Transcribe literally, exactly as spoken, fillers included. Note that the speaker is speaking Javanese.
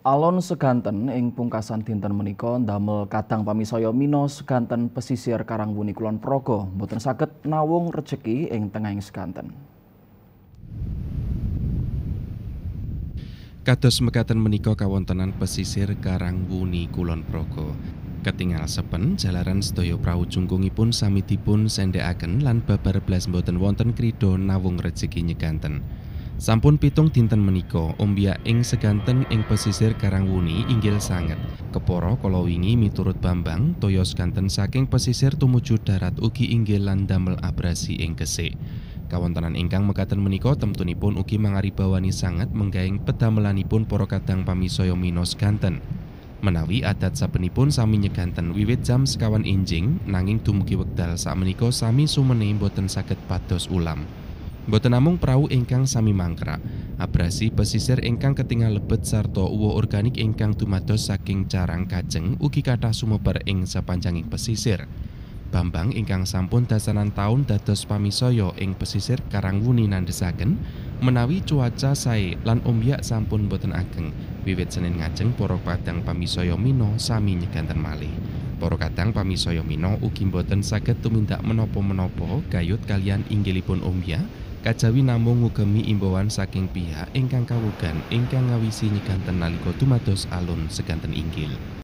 Alon seganten ing pungkasan dinten menika ndamel kadang pamisaya mina seganten pesisir Karangwuni Kulon Progo boten saged nawung rejeki ing tengahing seganten. Kados mekaten menika kawontenan pesisir Karangwuni Kulon Progo. Ketingal sepen jalaran sedaya prau jungkungipun sami dipun sendhekaken lan babar blas boten wonten krida nawung rejeki nyeganten. Sampun pitung dinten menika ombyak ing seganten ing pesisir Karangwuni inggil sanget. Kepara kala wingi miturut Bambang toya seganten saking pesisir tumuju darat ugi inggil lan damel abrasi ing gesik. Kawontenan ingkang mekaten menika temtunipun ugi mangaribawani sanget menggaing pedamelanipun para kadang pamisaya mina seganten. Menawi adat sabenipun sami nyeganten wiwit jam sekawan enjing nanging dumugi wekdal sakmenika sami sumene boten saged pados ulam. Boten namung prau ingkang sami mangkrak, abrasi pesisir ingkang ketingal lebet sarta uwoh organik ingkang dumados saking carang kajeng ugi kathah sumebar ing sapanjanging pesisir. Bambang ingkang sampun dasanan taun dados pamisaya ing pesisir Karangwuni nandhesaken menawi cuaca sae lan ombyak sampun boten ageng. Wiwit Senin ngajeng para kadang pamisaya mina sami nyeganten malih. Para kadang pamisaya mina ugi boten saged tumindak menapa-menapa gayut kaliyan inggilipun ombyak kajawi namung ngugemi imbauan saking pihak ingkang kawugan ingkang ngawisi nyeganten nalika dumados alun seganten inggil.